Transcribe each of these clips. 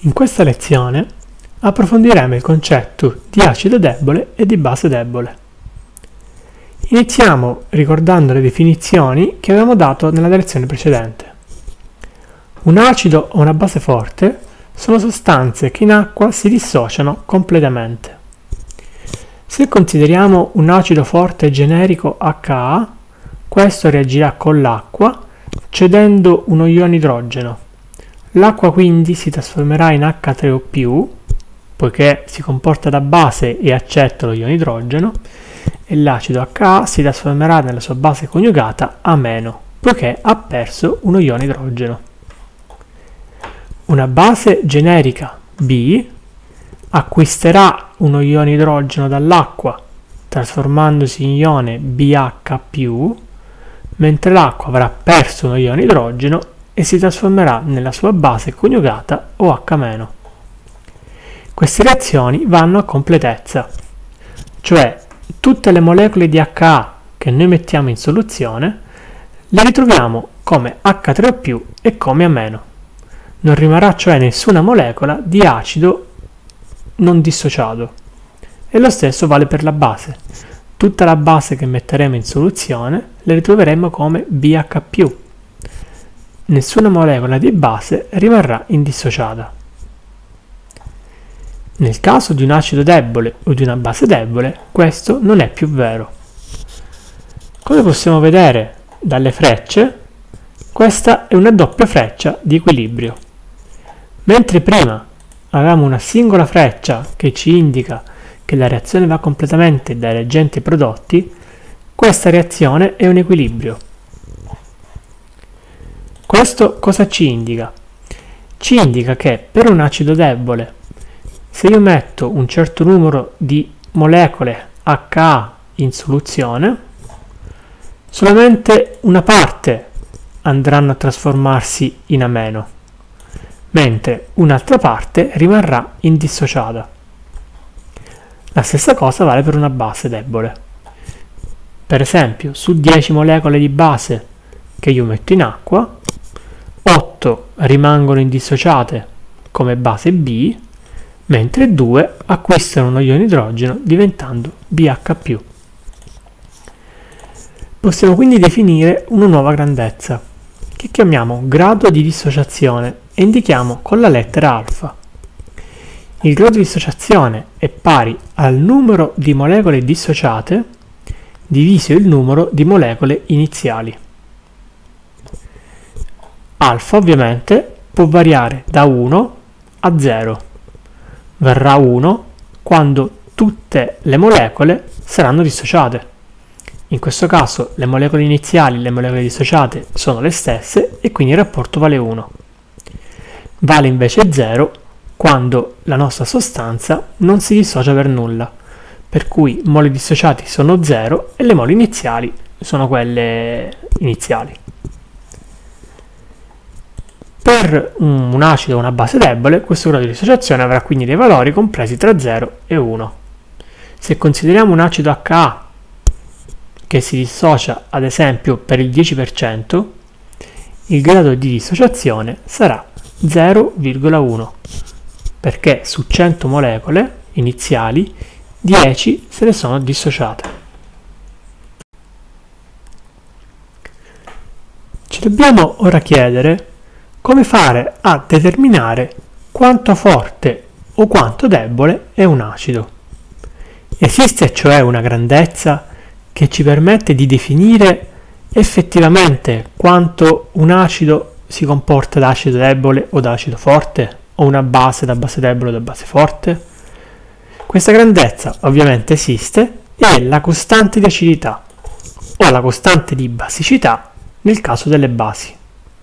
In questa lezione approfondiremo il concetto di acido debole e di base debole. Iniziamo ricordando le definizioni che avevamo dato nella lezione precedente. Un acido o una base forte sono sostanze che in acqua si dissociano completamente. Se consideriamo un acido forte generico Ha, questo reagirà con l'acqua cedendo uno ione idrogeno. L'acqua quindi si trasformerà in H3O+, poiché si comporta da base e accetta lo ione idrogeno, e l'acido Ha si trasformerà nella sua base coniugata A-, poiché ha perso uno ione idrogeno. Una base generica B acquisterà uno ione idrogeno dall'acqua, trasformandosi in ione BH+, mentre l'acqua avrà perso uno ione idrogeno e si trasformerà nella sua base coniugata OH-. Queste reazioni vanno a completezza, cioè tutte le molecole di Ha che noi mettiamo in soluzione le ritroviamo come H3O+, e come A-. Non rimarrà cioè nessuna molecola di acido non dissociato. E lo stesso vale per la base. Tutta la base che metteremo in soluzione le ritroveremo come BH+. Nessuna molecola di base rimarrà indissociata. Nel caso di un acido debole o di una base debole, questo non è più vero. Come possiamo vedere dalle frecce, questa è una doppia freccia di equilibrio. Mentre prima avevamo una singola freccia che ci indica che la reazione va completamente dai reagenti ai prodotti, questa reazione è un equilibrio. Questo cosa ci indica? Ci indica che per un acido debole, se io metto un certo numero di molecole Ha in soluzione, solamente una parte andranno a trasformarsi in A-, mentre un'altra parte rimarrà indissociata. La stessa cosa vale per una base debole. Per esempio, su 10 molecole di base che io metto in acqua, 8 rimangono indissociate come base B, mentre 2 acquistano uno ione idrogeno diventando BH+. Possiamo quindi definire una nuova grandezza, che chiamiamo grado di dissociazione e indichiamo con la lettera alfa. Il grado di dissociazione è pari al numero di molecole dissociate diviso il numero di molecole iniziali. Alfa ovviamente può variare da 1 a 0. Verrà 1 quando tutte le molecole saranno dissociate. In questo caso le molecole iniziali e le molecole dissociate sono le stesse e quindi il rapporto vale 1. Vale invece 0 quando la nostra sostanza non si dissocia per nulla, per cui moli dissociati sono 0 e le moli iniziali sono quelle iniziali. Per un acido o una base debole, questo grado di dissociazione avrà quindi dei valori compresi tra 0 e 1. Se consideriamo un acido Ha che si dissocia ad esempio per il 10%, il grado di dissociazione sarà 0,1, perché su 100 molecole iniziali 10 se ne sono dissociate. Ci dobbiamo ora chiedere come fare a determinare quanto forte o quanto debole è un acido. Esiste cioè una grandezza che ci permette di definire effettivamente quanto un acido si comporta da acido debole o da acido forte, o una base da base debole o da base forte? Questa grandezza ovviamente esiste e è la costante di acidità o la costante di basicità nel caso delle basi.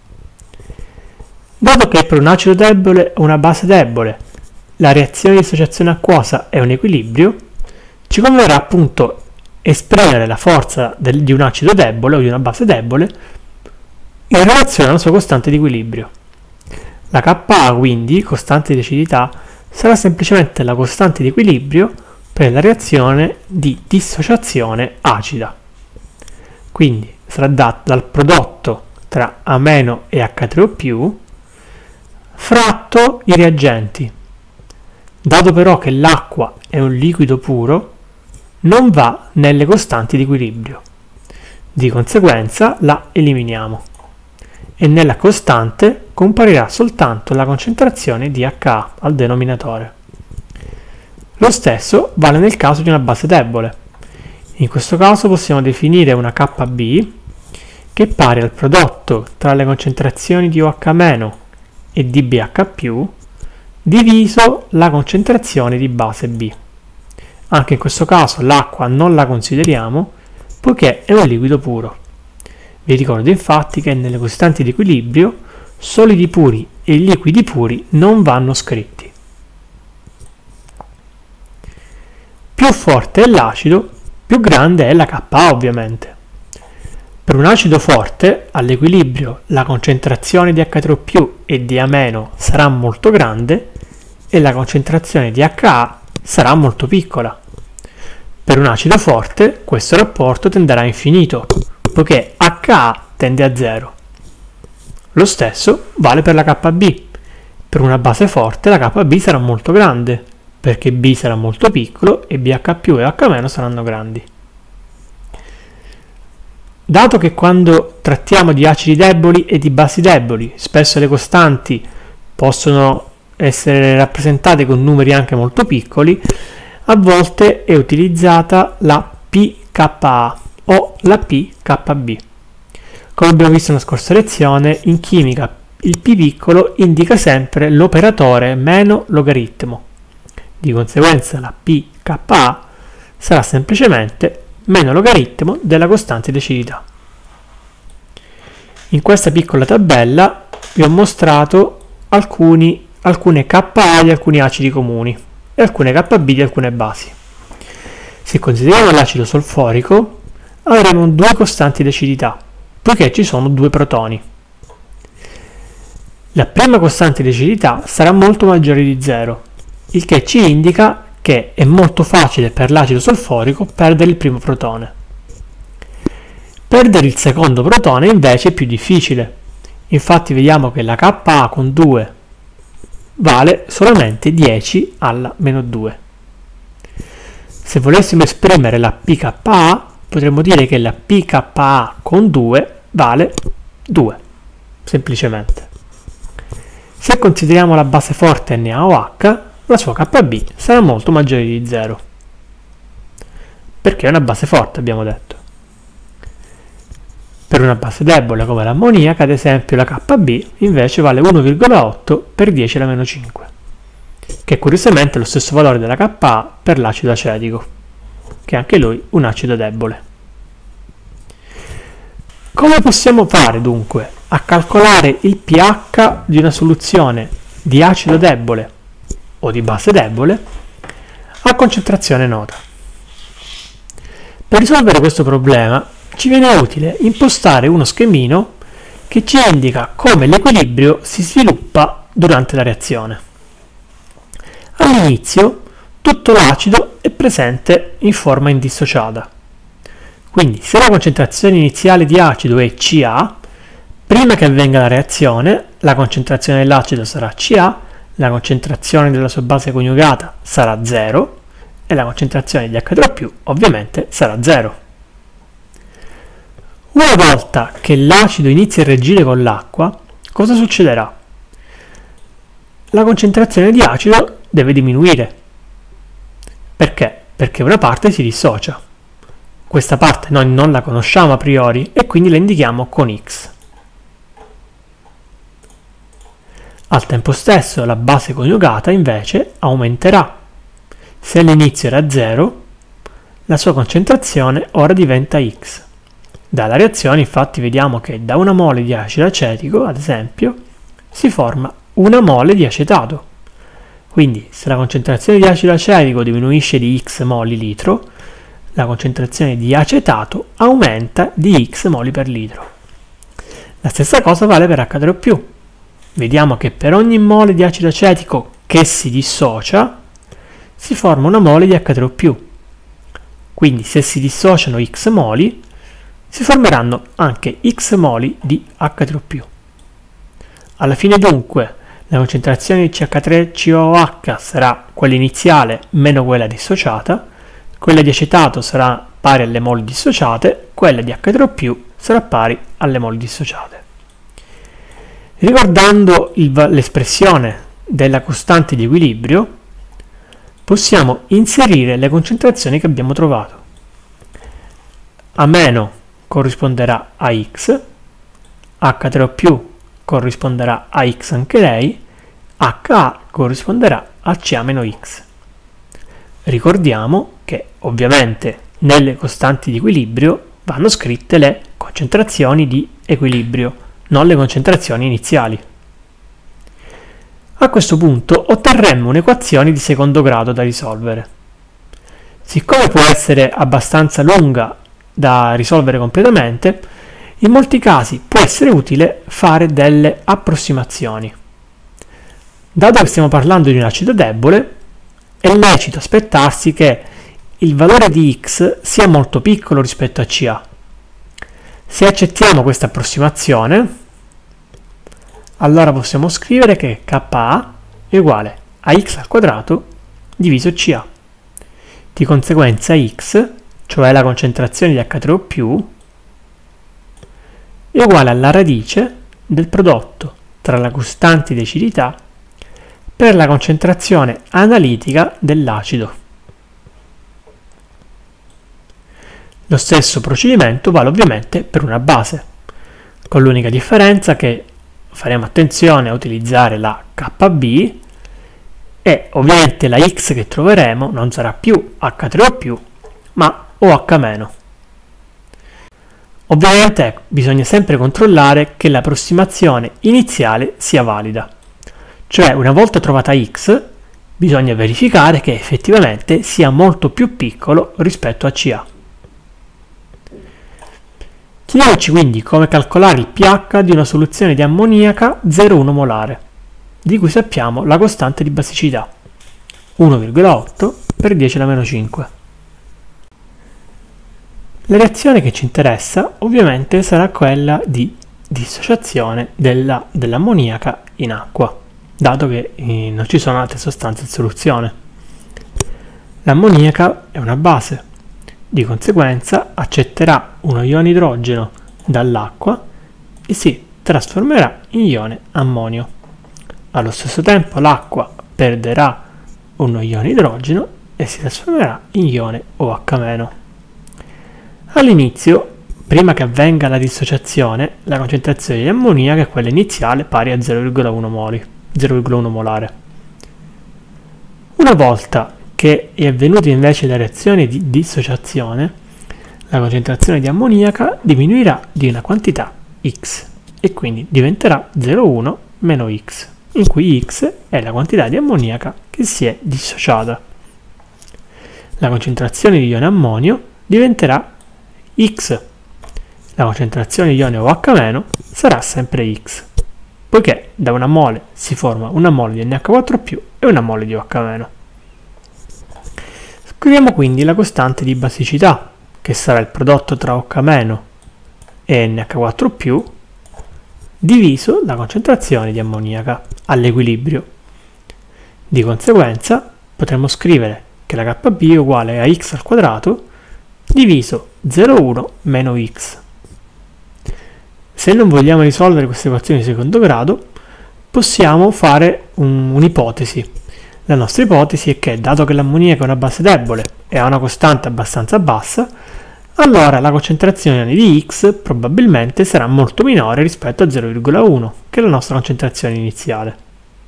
Dato che per un acido debole o una base debole la reazione di dissociazione acquosa è un equilibrio, ci converrà appunto esprimere la forza di un acido debole o di una base debole in relazione alla sua costante di equilibrio. La Ka quindi, costante di acidità, sarà semplicemente la costante di equilibrio per la reazione di dissociazione acida. Quindi sarà data dal prodotto tra A- e H3O+, fratto i reagenti. Dato però che l'acqua è un liquido puro, non va nelle costanti di equilibrio. Di conseguenza la eliminiamo e nella costante comparirà soltanto la concentrazione di Ha al denominatore. Lo stesso vale nel caso di una base debole. In questo caso possiamo definire una Kb che è pari al prodotto tra le concentrazioni di OH- e di BH+, diviso la concentrazione di base B. Anche in questo caso l'acqua non la consideriamo poiché è un liquido puro. Vi ricordo infatti che nelle costanti di equilibrio solidi puri e liquidi puri non vanno scritti. Più forte è l'acido, più grande è la Ka ovviamente. Per un acido forte, all'equilibrio, la concentrazione di H3O+ e di A- sarà molto grande e la concentrazione di Ha sarà molto piccola. Per un acido forte, questo rapporto tenderà a infinito, poiché Ha tende a 0. Lo stesso vale per la Kb. Per una base forte la Kb sarà molto grande, perché B sarà molto piccolo e BH+ e H- saranno grandi. Dato che quando trattiamo di acidi deboli e di basi deboli, spesso le costanti possono essere rappresentate con numeri anche molto piccoli, a volte è utilizzata la pKa o la pKb. Come abbiamo visto nella scorsa lezione, in chimica il P piccolo indica sempre l'operatore meno logaritmo. Di conseguenza la pKa sarà semplicemente meno logaritmo della costante di acidità. In questa piccola tabella vi ho mostrato alcune Ka di alcuni acidi comuni e alcune Kb di alcune basi. Se consideriamo l'acido solforico, avremo due costanti di acidità, poiché ci sono due protoni. La prima costante di acidità sarà molto maggiore di 0, il che ci indica che è molto facile per l'acido solforico perdere il primo protone. Perdere il secondo protone invece è più difficile, infatti vediamo che la Ka con 2 vale solamente 10 alla meno 2. Se volessimo esprimere la pKa, potremmo dire che la pKa con 2 vale 2, semplicemente. Se consideriamo la base forte NaOH, la sua Kb sarà molto maggiore di 0, perché è una base forte, abbiamo detto. Per una base debole come l'ammoniaca, ad esempio, la Kb invece vale 1,8 per 10 alla meno 5, che curiosamente è lo stesso valore della Ka per l'acido acetico, che è anche lui un acido debole. Come possiamo fare dunque a calcolare il pH di una soluzione di acido debole o di base debole a concentrazione nota? Per risolvere questo problema ci viene utile impostare uno schemino che ci indica come l'equilibrio si sviluppa durante la reazione. All'inizio tutto l'acido è presente in forma indissociata. Quindi se la concentrazione iniziale di acido è Ca, prima che avvenga la reazione la concentrazione dell'acido sarà Ca, la concentrazione della sua base coniugata sarà 0 e la concentrazione di H3O+ ovviamente sarà 0. Una volta che l'acido inizia a reagire con l'acqua, cosa succederà? La concentrazione di acido deve diminuire. Perché? Perché una parte si dissocia. Questa parte noi non la conosciamo a priori e quindi la indichiamo con X. Al tempo stesso la base coniugata invece aumenterà. Se all'inizio era 0, la sua concentrazione ora diventa X. Dalla reazione infatti vediamo che da una mole di acido acetico, ad esempio, si forma una mole di acetato. Quindi se la concentrazione di acido acetico diminuisce di X moli litro, la concentrazione di acetato aumenta di X moli per litro. La stessa cosa vale per H3O+. Vediamo che per ogni mole di acido acetico che si dissocia, si forma una mole di H3O+. Quindi se si dissociano X moli, si formeranno anche X moli di H3O+. Alla fine dunque La concentrazione di CH3COOH sarà quella iniziale meno quella dissociata, quella di acetato sarà pari alle mol dissociate, quella di H3O+, sarà pari alle mol dissociate. Ricordando l'espressione della costante di equilibrio, possiamo inserire le concentrazioni che abbiamo trovato. A meno corrisponderà a X, H3O+ corrisponderà a X anche lei, HA corrisponderà a Ca-X. Ricordiamo che ovviamente nelle costanti di equilibrio vanno scritte le concentrazioni di equilibrio, non le concentrazioni iniziali. A questo punto otterremmo un'equazione di secondo grado da risolvere. Siccome può essere abbastanza lunga da risolvere completamente, in molti casi può essere utile fare delle approssimazioni. Dato che stiamo parlando di un acido debole, è lecito aspettarsi che il valore di X sia molto piccolo rispetto a Ca. Se accettiamo questa approssimazione, allora possiamo scrivere che Ka è uguale a x al quadrato diviso Ca. Di conseguenza X, cioè la concentrazione di H3O+, è uguale alla radice del prodotto tra la costante di acidità per la concentrazione analitica dell'acido. Lo stesso procedimento vale ovviamente per una base, con l'unica differenza che faremo attenzione a utilizzare la KB e ovviamente la X che troveremo non sarà più H3O+, ma OH-. Ovviamente bisogna sempre controllare che l'approssimazione iniziale sia valida, cioè una volta trovata X bisogna verificare che effettivamente sia molto più piccolo rispetto a Ca. Chiediamoci quindi come calcolare il pH di una soluzione di ammoniaca 0,1 molare, di cui sappiamo la costante di basicità, 1,8 per 10 alla meno 5. La reazione che ci interessa ovviamente sarà quella di dissociazione dell'ammoniaca in acqua, dato che non ci sono altre sostanze in soluzione. L'ammoniaca è una base, di conseguenza accetterà uno ione idrogeno dall'acqua e si trasformerà in ione ammonio. Allo stesso tempo l'acqua perderà uno ione idrogeno e si trasformerà in ione OH-. All'inizio, prima che avvenga la dissociazione, la concentrazione di ammoniaca è quella iniziale pari a 0,1 molare. Una volta che è avvenuta invece la reazione di dissociazione, la concentrazione di ammoniaca diminuirà di una quantità X e quindi diventerà 0,1 meno X, in cui X è la quantità di ammoniaca che si è dissociata. La concentrazione di ione ammonio diventerà X. La concentrazione di ione OH- sarà sempre X, poiché da una mole si forma una mole di NH4+ e una mole di OH-. Scriviamo quindi la costante di basicità, che sarà il prodotto tra OH- e NH4+, diviso la concentrazione di ammoniaca all'equilibrio. Di conseguenza potremo scrivere che la KB è uguale a x al quadrato diviso 0,1 meno x. Se non vogliamo risolvere queste equazioni di secondo grado, possiamo fare un'ipotesi. La nostra ipotesi è che, dato che l'ammoniaca è una base debole e ha una costante abbastanza bassa, allora la concentrazione di X probabilmente sarà molto minore rispetto a 0,1, che è la nostra concentrazione iniziale.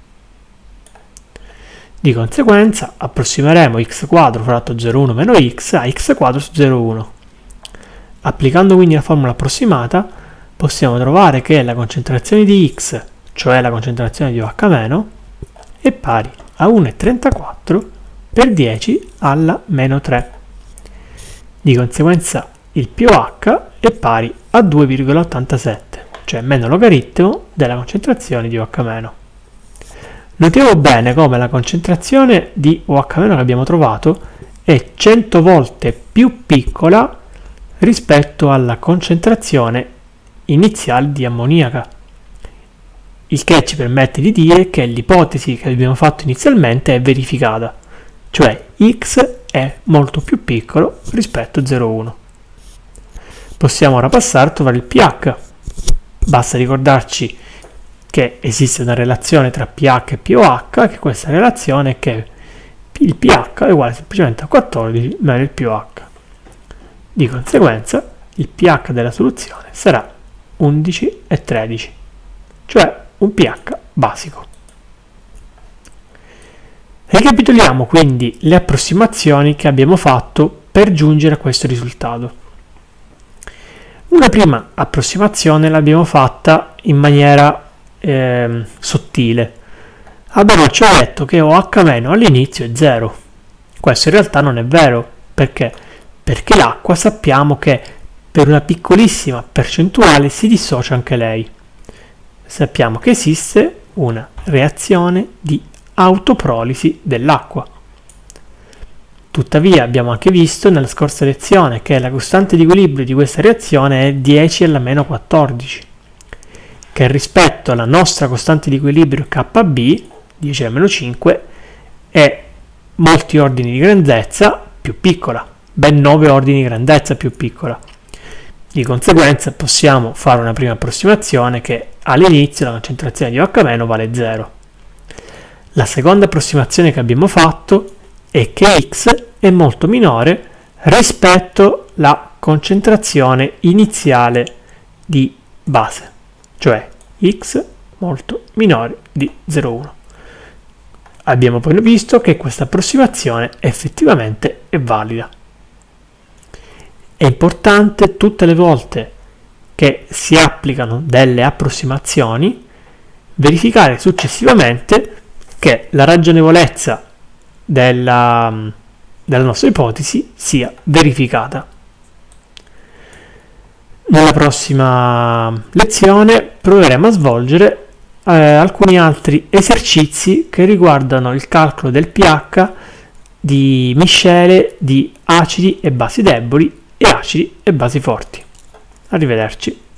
Di conseguenza approssimeremo x quadro fratto 0,1 meno x a x quadro su 0,1. Applicando quindi la formula approssimata, possiamo trovare che la concentrazione di x, cioè la concentrazione di OH-, è pari a 1,34 per 10 alla meno 3. Di conseguenza il pOH è pari a 2,87, cioè meno logaritmo della concentrazione di OH-. Notiamo bene come la concentrazione di OH- che abbiamo trovato è 100 volte più piccola rispetto alla concentrazione iniziale di ammoniaca. il che ci permette di dire che l'ipotesi che abbiamo fatto inizialmente è verificata, cioè x è molto più piccolo rispetto a 0,1. Possiamo ora passare a trovare il pH. Basta ricordarci che esiste una relazione tra pH e pOH, che questa relazione è che il pH è uguale semplicemente a 14 meno il pOH. Di conseguenza il pH della soluzione sarà 11 e 13, cioè un pH basico. Ricapitoliamo quindi le approssimazioni che abbiamo fatto per giungere a questo risultato. Una prima approssimazione l'abbiamo fatta in maniera sottile. Abbiamo cioè detto che OH- all'inizio è 0. Questo in realtà non è vero. Perché? Perché l'acqua sappiamo che per una piccolissima percentuale si dissocia anche lei. Sappiamo che esiste una reazione di autoprolisi dell'acqua. Tuttavia abbiamo anche visto nella scorsa lezione che la costante di equilibrio di questa reazione è 10 alla meno 14, che rispetto alla nostra costante di equilibrio KB, 10 alla meno 5, è molti ordini di grandezza più piccola, ben 9 ordini di grandezza più piccola. Di conseguenza possiamo fare una prima approssimazione che all'inizio la concentrazione di OH- vale 0. La seconda approssimazione che abbiamo fatto è che X è molto minore rispetto alla concentrazione iniziale di base, cioè X molto minore di 0,1. Abbiamo poi visto che questa approssimazione effettivamente è valida. È importante tutte le volte che si applicano delle approssimazioni verificare successivamente che la ragionevolezza della nostra ipotesi sia verificata. Nella prossima lezione proveremo a svolgere alcuni altri esercizi che riguardano il calcolo del pH di miscele di acidi e basi deboli e acidi e basi forti. Arrivederci.